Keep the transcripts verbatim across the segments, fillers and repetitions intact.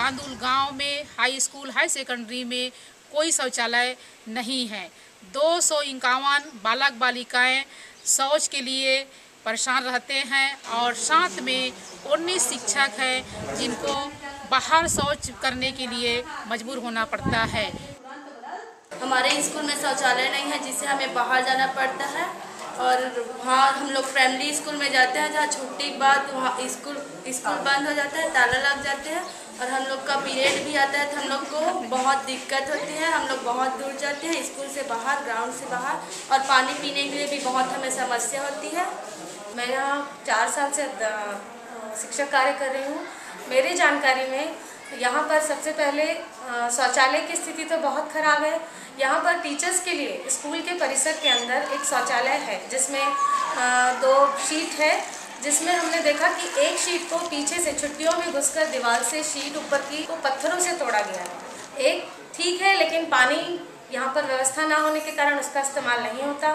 कांदुल गांव में high school high secondary में कोई शौचालय नहीं है। दो सौ इक्यावन बालक बालिकाएं शौच के लिए परेशान रहते हैं और साथ में उन्नीस शिक्षक हैं जिनको बाहर शौच करने के लिए मजबूर होना पड़ता है। हमारे स्कूल में शौचालय नहीं है जिससे हमें बाहर जाना पड़ता है और वहाँ हम लोग प्राइमरी स्कूल में जाते हैं जहाँ छुट्टी के बाद वहाँ स्कूल स्कूल बंद हो जाता है, ताला लग जाते हैं और हम लोग का पीरियड भी आता है तो हम लोग को बहुत दिक्कत होती है। हम लोग बहुत दूर जाते हैं स्कूल से बाहर, ग्राउंड से बाहर, और पानी पीने के लिए भी बहुत हमें समस्या होती है। मैं यहाँ चार साल से शिक्षक कार्य कर रही हूँ। मेरी जानकारी में यहाँ पर सबसे पहले शौचालय की स्थिति तो बहुत ख़राब है। यहाँ पर टीचर्स के लिए स्कूल के परिसर के अंदर एक शौचालय है जिसमें दो शीट है, जिसमें हमने देखा कि एक शीट को पीछे से छुट्टियों में घुसकर दीवार से शीट ऊपर की को पत्थरों से तोड़ा गया है। एक ठीक है, लेकिन पानी यहाँ पर व्यवस्था ना होने के कारण उसका इस्तेमाल नहीं होता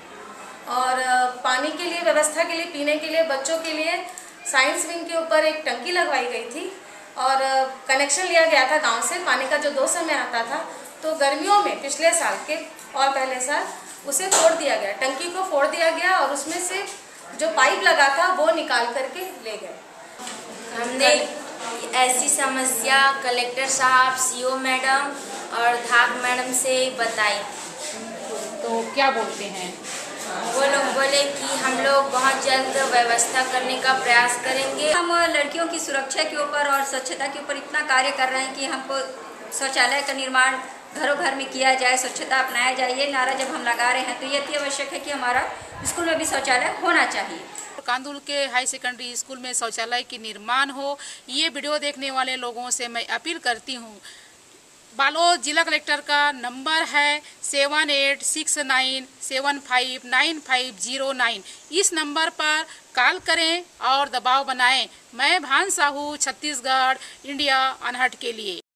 और पानी के लिए व्यवस्था के लिए पीने के लिए बच्चों के लिए साइंस विंग के ऊपर एक टंकी लगवाई गई थी और कनेक्शन लिया गया था गांव से। पानी का जो दो समय आता था तो गर्मियों में पिछले साल के और पहले साल उसे फोड़ दिया गया, टंकी को फोड़ दिया गया और उसमें से जो पाइप लगा था वो निकाल करके ले गए। हमने ऐसी समस्या कलेक्टर साहब, सीओ मैडम और धाक मैडम से बताई तो क्या बोलते हैं? वो लोग बोले कि हम लोग बहुत जल्द व्यवस्था करने का प्रयास करेंगे। हम लड़कियों की सुरक्षा के ऊपर और स्वच्छता के ऊपर इतना कार्य कर रहे हैं कि हमको शौचालय का निर्माण घरों घर में किया जाए, स्वच्छता अपनाया जाए। ये नारा जब हम लगा रहे हैं तो ये अति आवश्यक है कि हमारा स्कूल में भी शौचालय होना चाहिए। कांदुल के हाई सेकेंडरी स्कूल में शौचालय की निर्माण हो, ये वीडियो देखने वाले लोगों से मैं अपील करती हूँ। बालोद जिला कलेक्टर का नंबर है seven eight six nine seven five nine five zero nine. इस नंबर पर कॉल करें और दबाव बनाएं। मैं भान साहू, छत्तीसगढ़ इंडिया अनहट के लिए।